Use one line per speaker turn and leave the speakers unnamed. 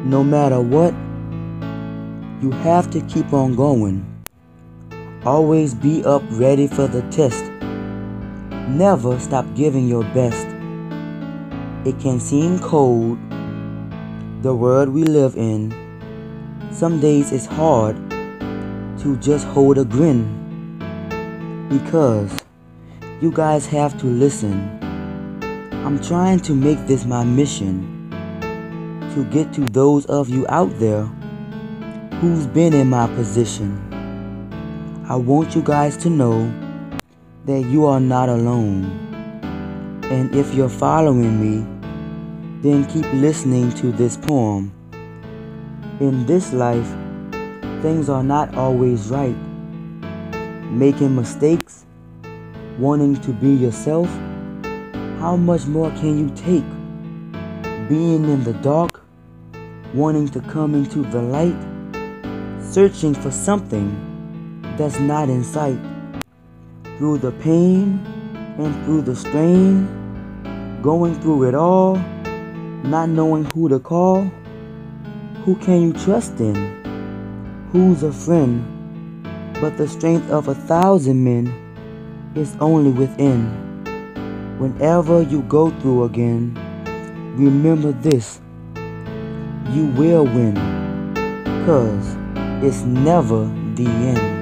No matter what, you have to keep on going. Always be up ready for the test. Never stop giving your best. It can seem cold, the world we live in. Some days it's hard to just hold a grin. Because you guys have to listen. I'm trying to make this my mission, to get to those of you out there who's been in my position. I want you guys to know that you are not alone. And if you're following me, then keep listening to this poem. In this life, things are not always right. Making mistakes, wanting to be yourself, how much more can you take? Being in the dark, wanting to come into the light, searching for something that's not in sight. Through the pain and through the strain, going through it all, not knowing who to call. Who can you trust in? Who's a friend? But the strength of 1,000 men is only within. Whenever you go through again, remember this: you will win, 'cause it's never the end.